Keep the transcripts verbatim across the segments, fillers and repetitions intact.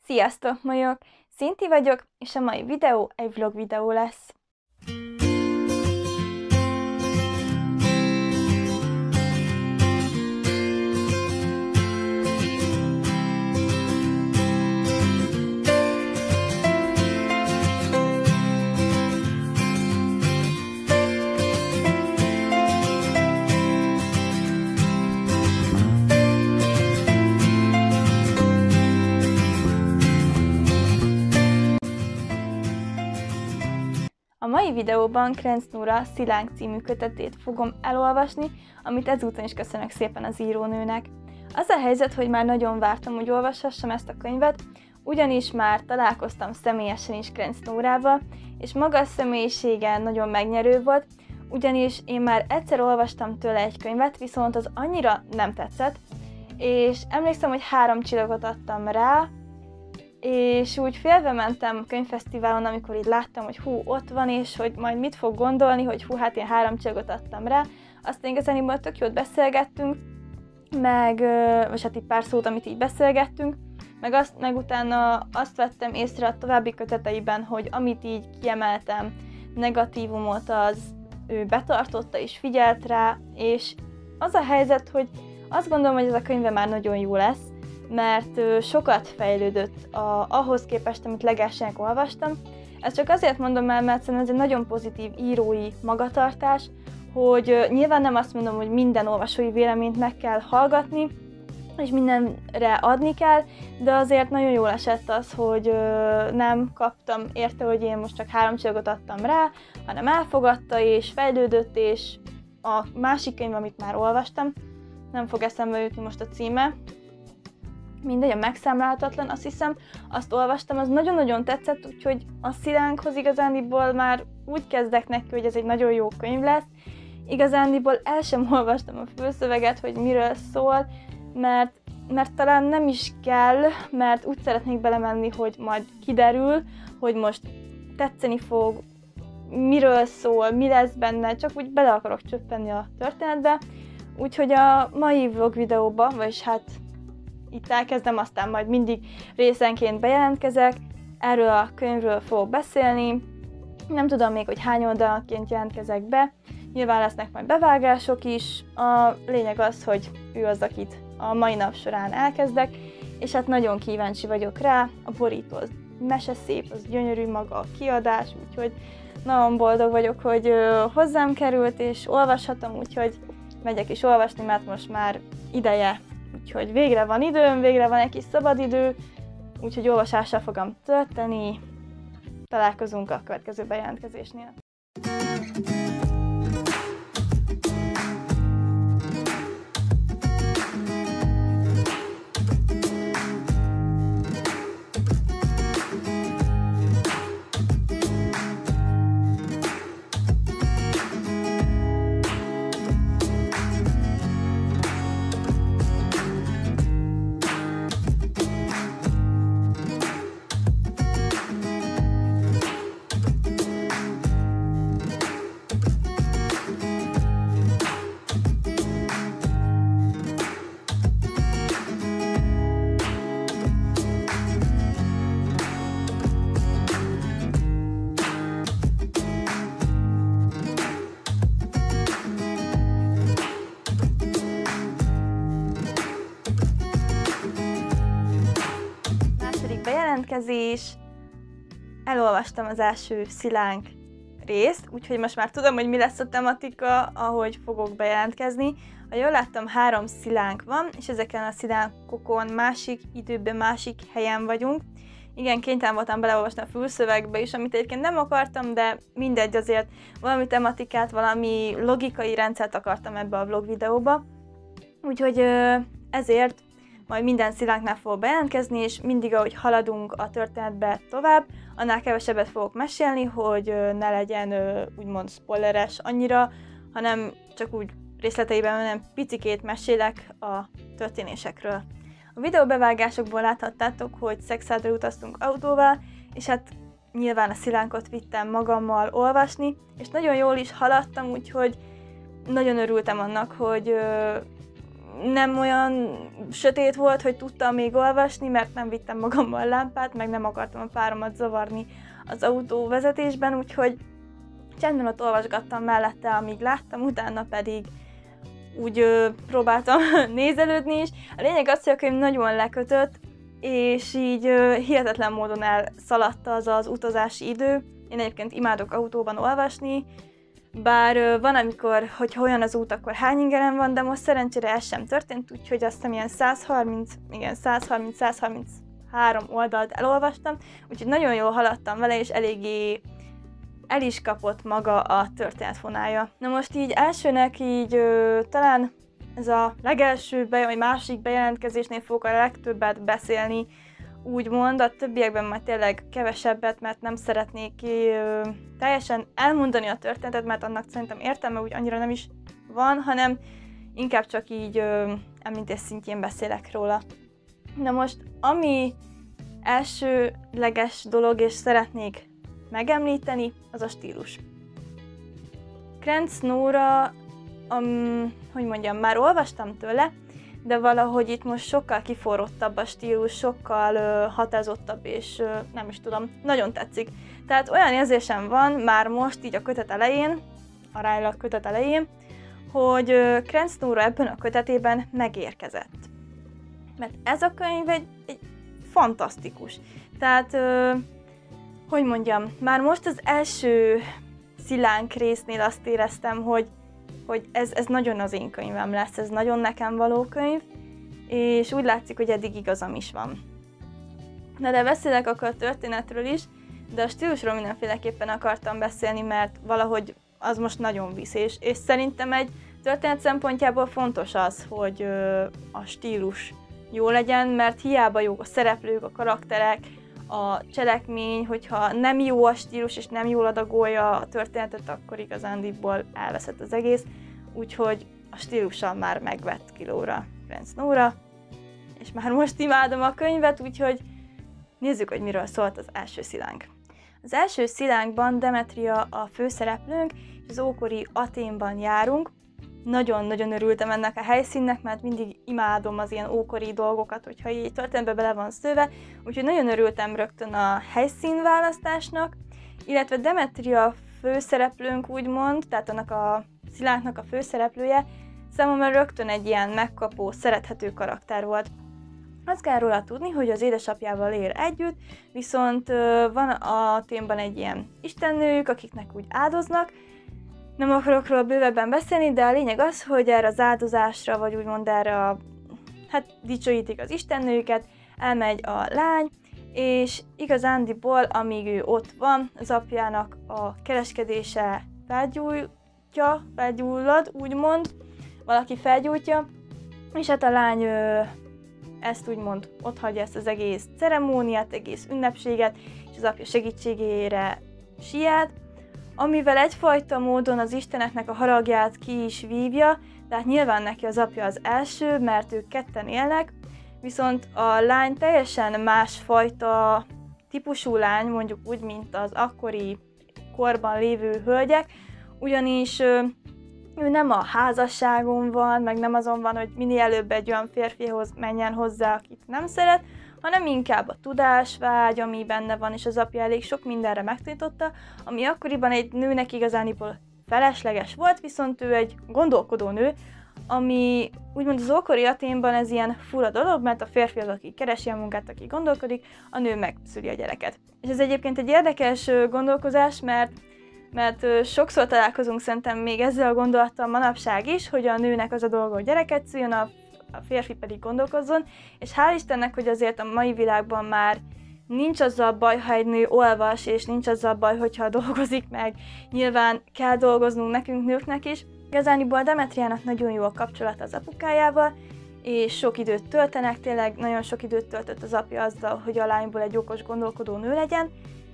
Sziasztok, molyok! Szinti vagyok, és a mai videó egy vlog videó lesz. A mai videóban Krenz Nóra Szilánk című kötetét fogom elolvasni, amit ezúton is köszönök szépen az írónőnek. Az a helyzet, hogy már nagyon vártam, hogy olvashassam ezt a könyvet, ugyanis már találkoztam személyesen is Krenz Nórával, és maga a személyisége nagyon megnyerő volt, ugyanis én már egyszer olvastam tőle egy könyvet, viszont az annyira nem tetszett, és emlékszem, hogy három csillagot adtam rá, és úgy félve mentem könyvfesztiválon, amikor így láttam, hogy hú, ott van, és hogy majd mit fog gondolni, hogy hú, hát én három csillagot adtam rá. Aztán igazániból tök jót beszélgettünk, meg, vagy hát így pár szót, amit így beszélgettünk, meg, azt, meg utána azt vettem észre a további köteteiben, hogy amit így kiemeltem, negatívumot, az ő betartotta és figyelt rá, és az a helyzet, hogy azt gondolom, hogy ez a könyve már nagyon jó lesz, mert sokat fejlődött a, ahhoz képest, amit legelsőnek olvastam. Ezt csak azért mondom el, mert szerintem ez egy nagyon pozitív írói magatartás, hogy nyilván nem azt mondom, hogy minden olvasói véleményt meg kell hallgatni, és mindenre adni kell, de azért nagyon jól esett az, hogy nem kaptam érte, hogy én most csak három csillagot adtam rá, hanem elfogadta és fejlődött, és a másik könyv, amit már olvastam, nem fog eszembe jutni most a címe, mindegy, a megszámlálhatatlan, azt hiszem, azt olvastam, az nagyon-nagyon tetszett, úgyhogy a Szilánkhoz igazándiból már úgy kezdek neki, hogy ez egy nagyon jó könyv lesz. Igazándiból el sem olvastam a fülszöveget, hogy miről szól, mert, mert talán nem is kell, mert úgy szeretnék belemenni, hogy majd kiderül, hogy most tetszeni fog, miről szól, mi lesz benne, csak úgy bele akarok csöppenni a történetbe. Úgyhogy a mai vlog videóba, vagyis hát itt elkezdem, aztán majd mindig részenként bejelentkezek, erről a könyvről fogok beszélni, nem tudom még, hogy hány oldalanként jelentkezek be, nyilván lesznek majd bevágások is, a lényeg az, hogy ő az, akit a mai nap során elkezdek, és hát nagyon kíváncsi vagyok rá, a borító az meseszép, az gyönyörű maga a kiadás, úgyhogy nagyon boldog vagyok, hogy hozzám került, és olvashatom, úgyhogy megyek is olvasni, mert most már ideje. Úgyhogy végre van időm, végre van egy kis szabadidő, úgyhogy olvasással fogom tölteni. Találkozunk a következő bejelentkezésnél. Bejelentkezés. Elolvastam az első Szilánk részt, úgyhogy most már tudom, hogy mi lesz a tematika, ahogy fogok bejelentkezni. Ha jól láttam, három Szilánk van, és ezeken a szilánkokon másik időben, másik helyen vagyunk. Igen, kénytelen voltam beleolvasni a fülszövegbe is, amit egyébként nem akartam, de mindegy, azért valami tematikát, valami logikai rendszert akartam ebbe a vlog videóba. Úgyhogy ezért majd minden Szilánknál fogok bejelentkezni, és mindig, ahogy haladunk a történetbe tovább, annál kevesebbet fogok mesélni, hogy ne legyen úgymond spoileres annyira, hanem csak úgy részleteiben, hanem picikét mesélek a történésekről. A videóbevágásokból láthattátok, hogy Szekszádra utaztunk autóval, és hát nyilván a Szilánkot vittem magammal olvasni, és nagyon jól is haladtam, úgyhogy nagyon örültem annak, hogy nem olyan sötét volt, hogy tudtam még olvasni, mert nem vittem magammal lámpát, meg nem akartam a páromat zavarni az autóvezetésben, úgyhogy csendben ott olvasgattam mellette, amíg láttam, utána pedig úgy ö, próbáltam nézelődni is. A lényeg az, hogy a könyv nagyon lekötött, és így ö, hihetetlen módon elszaladta az az utazási idő. Én egyébként imádok autóban olvasni, bár ö, van, amikor, hogyha olyan az út, akkor hány ingerem van, de most szerencsére ez sem történt, úgyhogy azt hiszem ilyen száz harminc, igen, száz harminc száz harminchárom oldalt elolvastam, úgyhogy nagyon jól haladtam vele, és eléggé el is kapott maga a történetfonája. Na most így elsőnek így ö, talán ez a legelső, be, vagy másik bejelentkezésnél fogok a legtöbbet beszélni, úgymond, a többiekben majd tényleg kevesebbet, mert nem szeretnék ö, teljesen elmondani a történetet, mert annak szerintem értelme úgy annyira nem is van, hanem inkább csak így ö, említés szintjén beszélek róla. Na most, ami elsőleges dolog, és szeretnék megemlíteni, az a stílus. Krentz Nóra, um, hogy mondjam, már olvastam tőle, de valahogy itt most sokkal kiforrottabb a stílus, sokkal uh, határozottabb, és uh, nem is tudom, nagyon tetszik. Tehát olyan érzésem van már most így a kötet elején, aránylag kötet elején, hogy uh, Krentz Nóra ebben a kötetében megérkezett. Mert ez a könyv egy, egy fantasztikus. Tehát uh, hogy mondjam, már most az első szilánk résznél azt éreztem, hogy, hogy ez, ez nagyon az én könyvem lesz, ez nagyon nekem való könyv, és úgy látszik, hogy eddig igazam is van. Na de beszélek akkor a történetről is, de a stílusról mindenféleképpen akartam beszélni, mert valahogy az most nagyon visz, és, és szerintem egy történet szempontjából fontos az, hogy ö, a stílus jó legyen, mert hiába jók a szereplők, a karakterek, a cselekmény, hogyha nem jó a stílus és nem jól adagolja a történetet, akkor igazándiból elveszett az egész, úgyhogy a stílussal már megvett kilóra Krentz Nóra, és már most imádom a könyvet, úgyhogy nézzük, hogy miről szólt az első szilánk. Az első szilánkban Demetria a főszereplőnk, és az ókori Athénban járunk. Nagyon-nagyon örültem ennek a helyszínnek, mert mindig imádom az ilyen ókori dolgokat, hogyha így történetbe bele van szőve, úgyhogy nagyon örültem rögtön a helyszínválasztásnak, illetve Demetria főszereplőnk úgymond, tehát annak a szilánknak a főszereplője, számomra rögtön egy ilyen megkapó, szerethető karakter volt. Azt kell róla tudni, hogy az édesapjával él együtt, viszont van a témban egy ilyen istennőjük, akiknek úgy áldoznak. Nem akarok róla bővebben beszélni, de a lényeg az, hogy erre az áldozásra, vagy úgymond erre a, hát dicsőítik az istennőjüket, elmegy a lány, és igazándiból, amíg ő ott van, az apjának a kereskedése felgyújtja, felgyullad, úgymond, valaki felgyújtja, és hát a lány ö, ezt úgymond otthagyja, ezt az egész ceremóniát, egész ünnepséget, és az apja segítségére siet, amivel egyfajta módon az isteneknek a haragját ki is vívja, tehát nyilván neki az apja az első, mert ők ketten élnek, viszont a lány teljesen másfajta típusú lány, mondjuk úgy, mint az akkori korban lévő hölgyek, ugyanis ő nem a házasságon van, meg nem azon van, hogy minél előbb egy olyan férfihoz menjen hozzá, akit nem szeret, hanem inkább a tudásvágy, ami benne van, és az apja elég sok mindenre megtanította, ami akkoriban egy nőnek igazániból felesleges volt, viszont ő egy gondolkodó nő, ami úgymond az ókori Athénban ez ilyen fura dolog, mert a férfi az, aki keresi a munkát, aki gondolkodik, a nő megszüli a gyereket. És ez egyébként egy érdekes gondolkozás, mert mert sokszor találkozunk szerintem még ezzel a gondolattal manapság is, hogy a nőnek az a dolga, hogy gyereket szüljön, a a férfi pedig gondolkozzon, és hál' Istennek, hogy azért a mai világban már nincs azzal baj, ha egy nő olvas, és nincs azzal baj, hogyha dolgozik meg. Nyilván kell dolgoznunk nekünk nőknek is. Igazániból Demetriának nagyon jó a kapcsolat az apukájával, és sok időt töltenek, tényleg nagyon sok időt töltött az apja azzal, hogy a lányból egy okos gondolkodó nő legyen,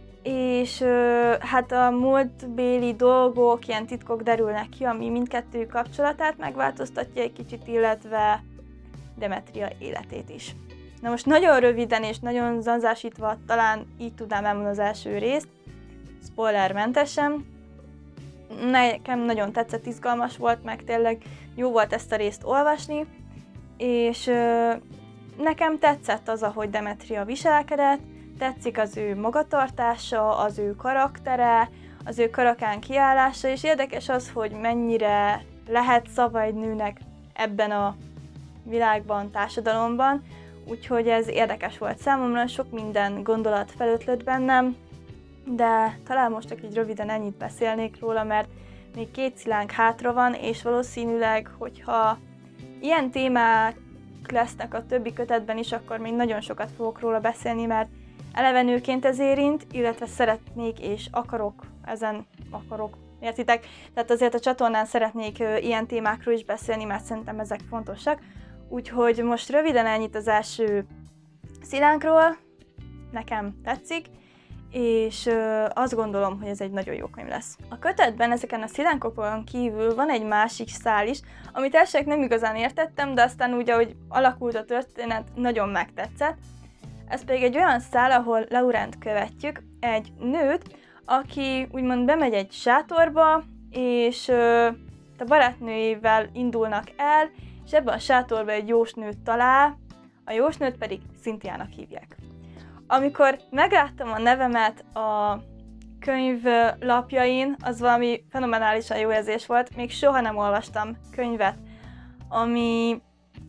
és hát a múltbéli dolgok, ilyen titkok derülnek ki, ami mindkettőjük kapcsolatát megváltoztatja egy kicsit, illetve Demetria életét is. Na most nagyon röviden és nagyon zanzásítva talán így tudnám elmondani az első részt, spoilermentesen. Nekem nagyon tetszett, izgalmas volt, meg tényleg jó volt ezt a részt olvasni, és ö, nekem tetszett az, ahogy Demetria viselkedett, tetszik az ő magatartása, az ő karaktere, az ő karakán kiállása, és érdekes az, hogy mennyire lehet szava egy nőnek ebben a világban, társadalomban, úgyhogy ez érdekes volt számomra, sok minden gondolat felötlött bennem, de talán most csak így röviden ennyit beszélnék róla, mert még két szilánk hátra van, és valószínűleg, hogyha ilyen témák lesznek a többi kötetben is, akkor még nagyon sokat fogok róla beszélni, mert eleve nőként ez érint, illetve szeretnék és akarok, ezen akarok, értitek? Tehát azért a csatornán szeretnék ö, ilyen témákról is beszélni, mert szerintem ezek fontosak. Úgyhogy most röviden ennyit az első szilánkról, nekem tetszik, és ö, azt gondolom, hogy ez egy nagyon jó könyv lesz. A kötetben ezeken a szilánkokon kívül van egy másik szál is, amit elsőnek nem igazán értettem, de aztán úgy, ahogy alakult a történet, nagyon megtetszett. Ez pedig egy olyan szál, ahol Laurent követjük, egy nőt, aki úgymond bemegy egy sátorba, és ö, a barátnőjével indulnak el, és ebben a sátorban egy jósnőt talál, a jósnőt pedig Cynthiának hívják. Amikor megláttam a nevemet a könyv lapjain, az valami fenomenálisan jó érzés volt, még soha nem olvastam könyvet, amiben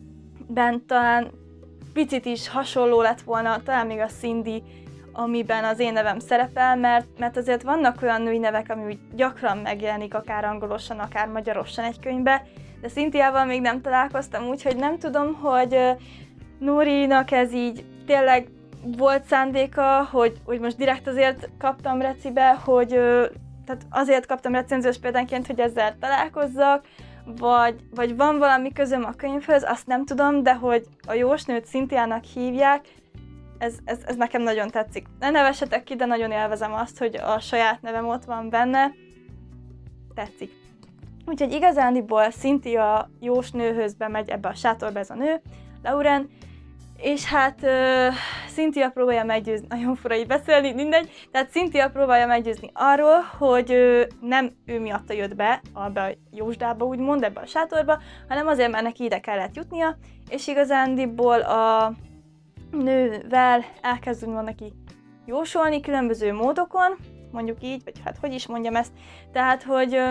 talán picit is hasonló lett volna, talán még a Cindy, amiben az én nevem szerepel, mert, mert azért vannak olyan női nevek, ami úgy gyakran megjelenik, akár angolosan, akár magyarosan egy könyvbe, de Cynthiával még nem találkoztam, úgyhogy nem tudom, hogy Nórinak ez így tényleg volt szándéka, hogy, hogy most direkt azért kaptam recibe, hogy tehát azért kaptam recenziós példánként, hogy ezzel találkozzak, vagy, vagy van valami közöm a könyvhöz, azt nem tudom, de hogy a jósnőt Cynthiának hívják, ez, ez, ez nekem nagyon tetszik. Ne nevessetek ki, de nagyon élvezem azt, hogy a saját nevem ott van benne. Tetszik. Úgyhogy igazándiból Cynthia jósnőhöz bemegy ebbe a sátorba ez a nő, Lauren, és hát uh, Cynthia próbálja meggyőzni, nagyon fura így beszélni, mindegy, tehát Cynthia próbálja meggyőzni arról, hogy uh, nem ő miatta jött be, abba a jósdába úgymond, ebbe a sátorba, hanem azért, mert neki ide kellett jutnia, és igazándiból a nővel elkezd úgymond neki jósolni különböző módokon, mondjuk így, vagy hát hogy is mondjam ezt, tehát, hogy uh,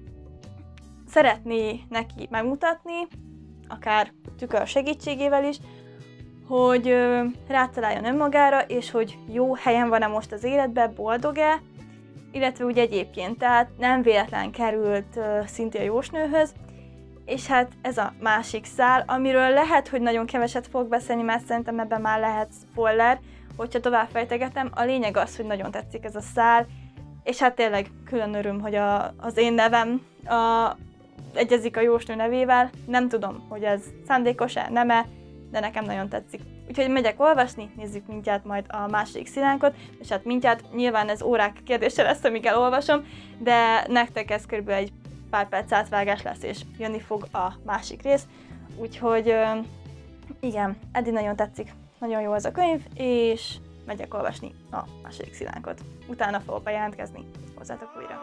szeretné neki megmutatni, akár tükör segítségével is, hogy ö, rátaláljon önmagára, és hogy jó helyen van-e most az életben, boldog-e, illetve úgy egyébként, tehát nem véletlen került ö, Cynthia jósnőhöz, és hát ez a másik szál, amiről lehet, hogy nagyon keveset fog beszélni, mert szerintem ebben már lehet spoiler, hogyha tovább fejtegetem. A lényeg az, hogy nagyon tetszik ez a szál, és hát tényleg külön öröm, hogy a, az én nevem a, egyezik a jósnő nevével. Nem tudom, hogy ez szándékos-e, nem-e, de nekem nagyon tetszik. Úgyhogy megyek olvasni, nézzük mindjárt majd a második szilánkot, és hát mindjárt nyilván ez órák kérdése lesz, amíg elolvasom, de nektek ez körülbelül egy pár perc átvágás lesz, és jönni fog a másik rész. Úgyhogy igen, eddig nagyon tetszik, nagyon jó ez a könyv, és megyek olvasni a második szilánkot. Utána fogok bejelentkezni hozzátok újra.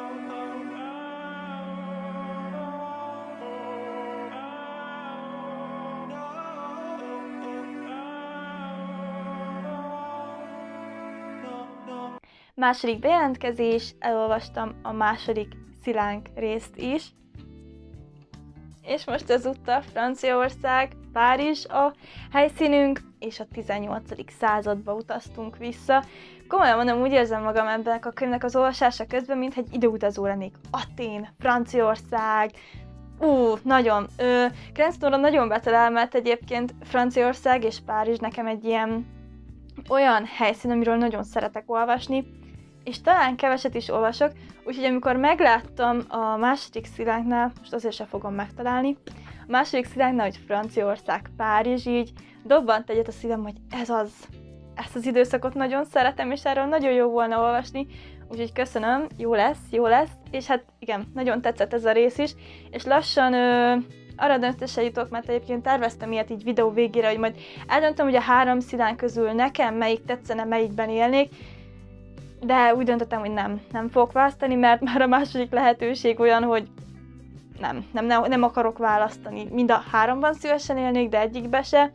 Második bejelentkezés, elolvastam a második szilánk részt is. És most ezúttal Franciaország, Párizs a helyszínünk, és a tizennyolcadik századba utaztunk vissza. Komolyan mondom, úgy érzem magam ebben a könyvnek az olvasása közben, mintha egy időutazó lennék. Atén, Franciaország, ú, nagyon. Krensznóra nagyon betalál, mert egyébként Franciaország és Párizs nekem egy ilyen olyan helyszín, amiről nagyon szeretek olvasni, és talán keveset is olvasok, úgyhogy amikor megláttam a második szilánknál, most azért sem fogom megtalálni, a második szilánknál, hogy Franciaország, Párizs, így dobbant egyet a szívem, hogy ez az, ezt az időszakot nagyon szeretem, és erről nagyon jó volna olvasni, úgyhogy köszönöm, jó lesz, jó lesz, és hát igen, nagyon tetszett ez a rész is, és lassan ö, arra döntésre jutok, mert egyébként terveztem ilyet így videó végére, hogy majd eldöntöm, hogy a három szilánk közül nekem melyik tetszene, melyikben élnék, de úgy döntöttem, hogy nem, nem fogok választani, mert már a második lehetőség olyan, hogy nem, nem, nem, nem akarok választani. Mind a háromban szívesen élnék, de egyikbe se.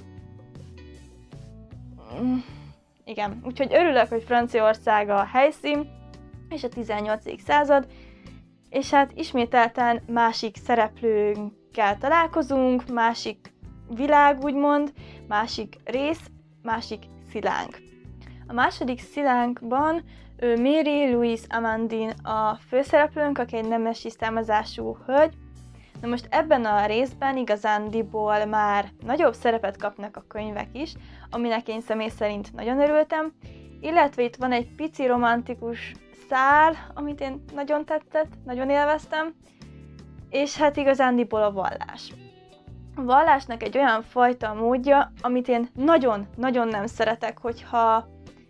Igen, úgyhogy örülök, hogy Franciaország a helyszín, és a tizennyolcadik század, és hát ismételten másik szereplőnkkel találkozunk, másik világ úgymond, másik rész, másik szilánk. A második szilánkban Mary Louise Amandine a főszereplőnk, aki egy nemesi származású hölgy. Na most ebben a részben igazándiból már nagyobb szerepet kapnak a könyvek is, aminek én személy szerint nagyon örültem, illetve itt van egy pici romantikus szál, amit én nagyon tetszett, nagyon élveztem, és hát igazándiból a vallás. A vallásnak egy olyan fajta módja, amit én nagyon-nagyon nem szeretek, hogyha...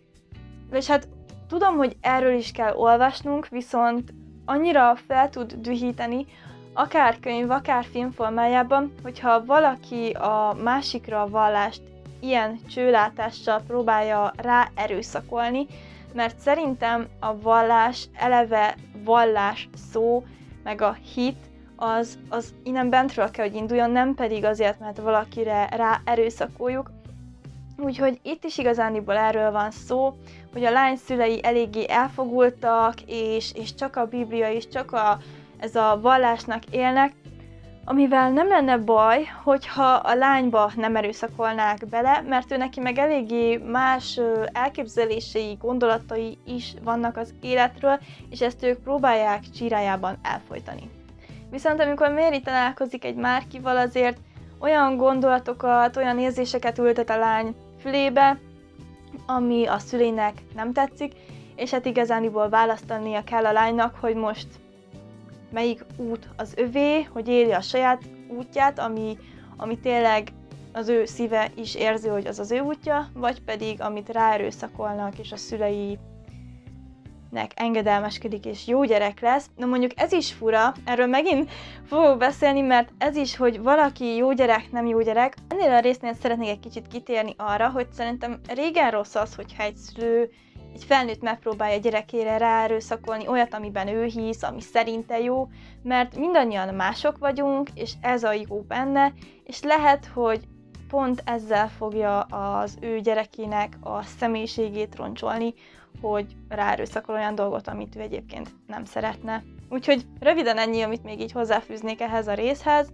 És hát tudom, hogy erről is kell olvasnunk, viszont annyira fel tud dühíteni, akár könyv, akár film formájában, hogyha valaki a másikra a vallást ilyen csőlátással próbálja rá erőszakolni, mert szerintem a vallás, eleve vallás szó, meg a hit, az, az innen bentről kell, hogy induljon, nem pedig azért, mert valakire rá erőszakoljuk. Úgyhogy itt is igazániból erről van szó, hogy a lány szülei eléggé elfogultak, és, és csak a Biblia, és csak a, ez a vallásnak élnek, amivel nem lenne baj, hogyha a lányba nem erőszakolnák bele, mert ő neki meg eléggé más elképzelései, gondolatai is vannak az életről, és ezt ők próbálják csírájában elfojtani. Viszont amikor Mary találkozik egy Márkival, azért olyan gondolatokat, olyan érzéseket ültet a lány fülébe, ami a szüleinek nem tetszik, és hát igazániból választania kell a lánynak, hogy most melyik út az övé, hogy éli a saját útját, ami, ami tényleg az ő szíve is érzi, hogy az az ő útja, vagy pedig amit ráerőszakolnak, és a szüleinek engedelmeskedik, és jó gyerek lesz. Na mondjuk ez is fura, erről megint fogok beszélni, mert ez is, hogy valaki jó gyerek, nem jó gyerek. Ennél a résznél szeretnék egy kicsit kitérni arra, hogy szerintem régen rossz az, hogyha egy szülő, egy felnőtt megpróbálja a gyerekére ráerőszakolni olyat, amiben ő hisz, ami szerinte jó, mert mindannyian mások vagyunk, és ez a jó benne, és lehet, hogy pont ezzel fogja az ő gyerekének a személyiségét roncsolni, hogy ráerőszakol olyan dolgot, amit ő egyébként nem szeretne. Úgyhogy röviden ennyi, amit még így hozzáfűznék ehhez a részhez.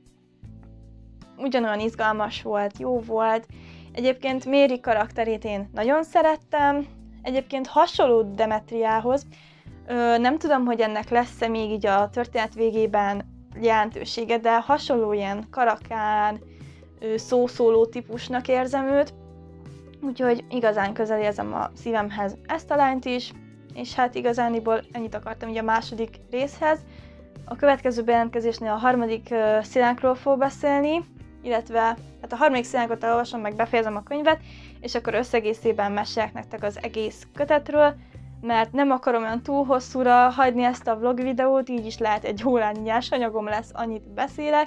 Ugyanolyan izgalmas volt, jó volt. Egyébként Mary karakterét én nagyon szerettem. Egyébként hasonló Demetriához. Ö, nem tudom, hogy ennek lesz-e még így a történet végében jelentősége, de hasonló ilyen karakán, szószóló típusnak érzem őt. Úgyhogy igazán közel érzem a szívemhez ezt a lányt is, és hát igazániból ennyit akartam így a második részhez. A következő bejelentkezésnél a harmadik uh, szilánkról fog beszélni, illetve hát a harmadik szilánkot elolvasom, meg befejezem a könyvet, és akkor összegészében mesélek nektek az egész kötetről, mert nem akarom olyan túl hosszúra hagyni ezt a vlog videót, így is lehet egy órányi nyersanyagom lesz, annyit beszélek.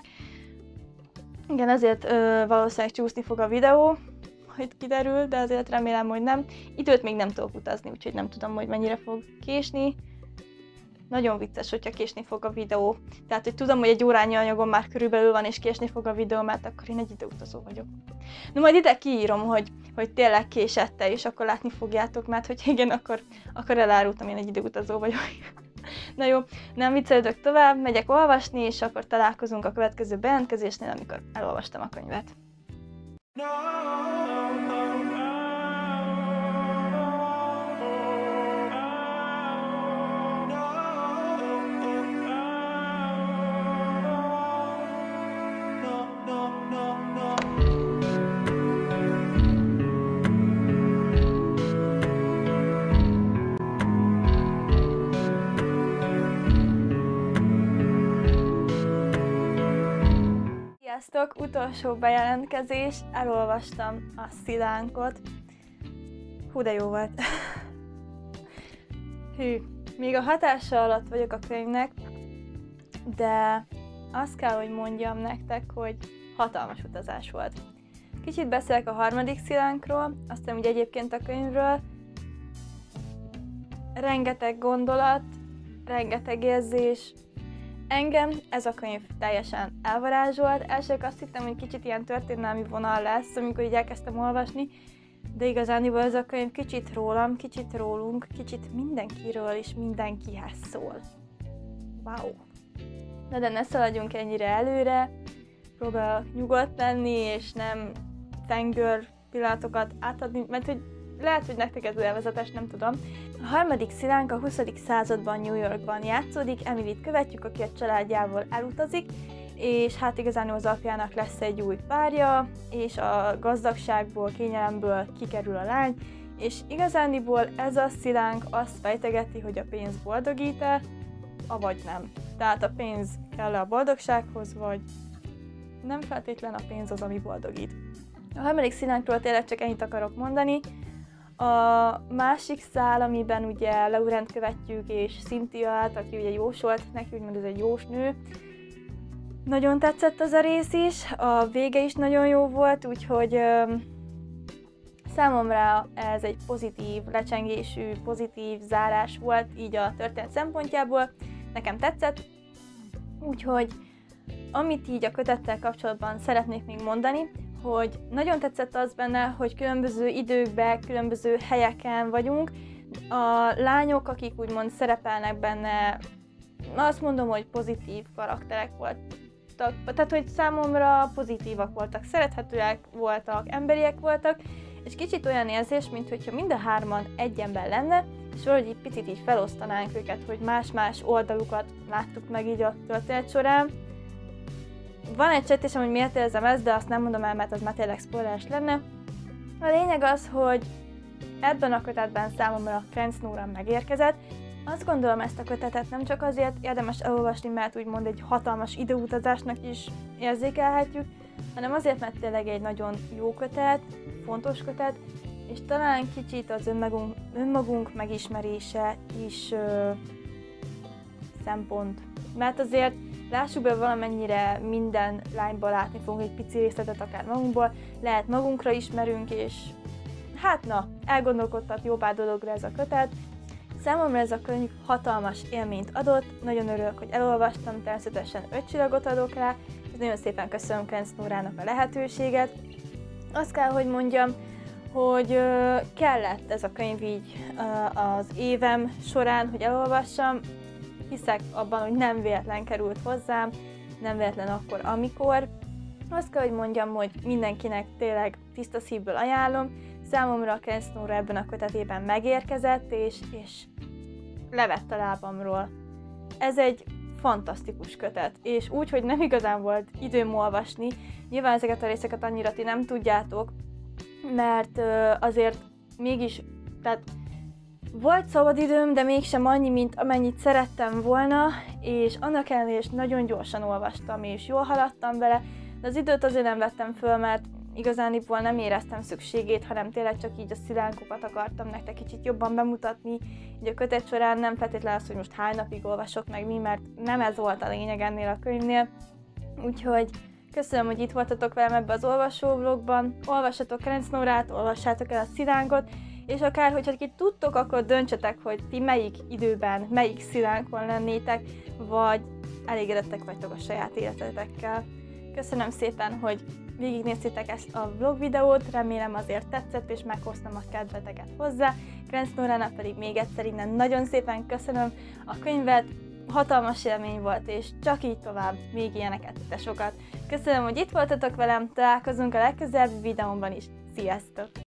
Igen, ezért ö, valószínűleg csúszni fog a videó, hogy kiderül, de azért remélem, hogy nem. Időt még nem tudok utazni, úgyhogy nem tudom, hogy mennyire fog késni. Nagyon vicces, hogyha késni fog a videó. Tehát, hogy tudom, hogy egy órányi anyagom már körülbelül van, és késni fog a videó, mert akkor én egy időutazó vagyok. Na majd ide kiírom, hogy, hogy tényleg késette, és akkor látni fogjátok, mert hogy igen, akkor, akkor elárultam, én egy időutazó vagyok. Na jó, nem viccelődök tovább, megyek olvasni, és akkor találkozunk a következő bejelentkezésnél, amikor elolvastam a könyvet. Sziasztok! Utolsó bejelentkezés, elolvastam a szilánkot. Hú, de jó volt. Hű, még a hatása alatt vagyok a könyvnek, de azt kell, hogy mondjam nektek, hogy hatalmas utazás volt. Kicsit beszélek a harmadik szilánkról, aztán ugye egyébként a könyvről. Rengeteg gondolat, rengeteg érzés. Engem ez a könyv teljesen elvarázsolt. Elsők azt hittem, hogy kicsit ilyen történelmi vonal lesz, amikor így elkezdtem olvasni, de igazániból ez a könyv kicsit rólam, kicsit rólunk, kicsit mindenkiről és mindenkihez szól. Wow! Na de ne szaladjunk ennyire előre, próbálok nyugodt lenni, és nem fengör pillanatokat átadni, mert hogy lehet, hogy nektek ez élvezetes, nem tudom. A harmadik szilánk a huszadik században New Yorkban játszódik, Emilyt követjük, aki a családjával elutazik, és hát igazán az apjának lesz egy új párja, és a gazdagságból, kényelemből kikerül a lány, és igazániból ez a szilánk azt fejtegeti, hogy a pénz boldogít-e, avagy nem. Tehát a pénz kell a boldogsághoz, vagy nem feltétlen a pénz az, ami boldogít. A harmadik színánkról tényleg csak ennyit akarok mondani. A másik szál, amiben ugye Laurent követjük, és Cynthiát, aki ugye jósolt neki, úgymond ez egy jósnő. Nagyon tetszett az a rész is, a vége is nagyon jó volt, úgyhogy ö, számomra ez egy pozitív lecsengésű, pozitív zárás volt így a történet szempontjából. Nekem tetszett, úgyhogy amit így a kötettel kapcsolatban szeretnék még mondani, hogy nagyon tetszett az benne, hogy különböző időkben, különböző helyeken vagyunk. A lányok, akik úgymond szerepelnek benne, azt mondom, hogy pozitív karakterek voltak. Tehát, hogy számomra pozitívak voltak, szerethetőek voltak, emberiek voltak, és kicsit olyan érzés, mintha mind a hárman egy ember lenne, és valahogy egy picit így felosztanánk őket, hogy más-más oldalukat láttuk meg így a történet során. Van egy sejtésem, hogy miért érzem ezt, de azt nem mondom el, mert az már tényleg spoileres lenne. A lényeg az, hogy ebben a kötetben számomra Krenz Nóra megérkezett. Azt gondolom, ezt a kötetet nem csak azért érdemes elolvasni, mert úgymond egy hatalmas időutazásnak is érzékelhetjük, hanem azért, mert tényleg egy nagyon jó kötet, fontos kötet, és talán kicsit az önmagunk, önmagunk megismerése is ö, szempont. Mert azért lássuk be, valamennyire minden lányban látni fogunk egy pici részletet akár magunkból, lehet magunkra ismerünk, és hát na, elgondolkodtat jó pár dologra ez a kötet. Számomra ez a könyv hatalmas élményt adott, nagyon örülök, hogy elolvastam, természetesen öt csillagot adok rá, és nagyon szépen köszönöm Krenz Nórának a lehetőséget. Azt kell, hogy mondjam, hogy ö, kellett ez a könyv így ö, az évem során, hogy elolvassam. Hiszek abban, hogy nem véletlen került hozzám, nem véletlen akkor, amikor. Azt kell, hogy mondjam, hogy mindenkinek tényleg tiszta szívből ajánlom. Számomra a Krenz Nóra ebben a kötetében megérkezett, és, és levett a lábamról. Ez egy fantasztikus kötet, és úgy, hogy nem igazán volt időm olvasni. Nyilván ezeket a részeket annyira ti nem tudjátok, mert azért mégis, tehát volt szabadidőm, de mégsem annyi, mint amennyit szerettem volna, és annak ellenére is nagyon gyorsan olvastam, és jól haladtam vele, de az időt azért nem vettem föl, mert igazániból nem éreztem szükségét, hanem tényleg csak így a szilánkokat akartam nektek kicsit jobban bemutatni. Így a kötet során nem feltétlenül az, hogy most hány napig olvasok meg mi, mert nem ez volt a lényeg ennél a könyvnél. Úgyhogy köszönöm, hogy itt voltatok velem ebbe az olvasóvlogban. Olvassatok Krenz Nórát, olvassátok el a szilánkot, és akár, hogyha ki tudtok, akkor döntsetek, hogy ti melyik időben, melyik szilánkon lennétek, vagy elégedettek vagytok a saját életetekkel. Köszönöm szépen, hogy végignéztétek ezt a vlog videót, remélem azért tetszett, és meghoztam a kedveteket hozzá. Krenz Nórának pedig még egyszer innen nagyon szépen köszönöm a könyvet, hatalmas élmény volt, és csak így tovább, még ilyeneket, te sokat. Köszönöm, hogy itt voltatok velem, találkozunk a legközelebbi videómban is. Sziasztok!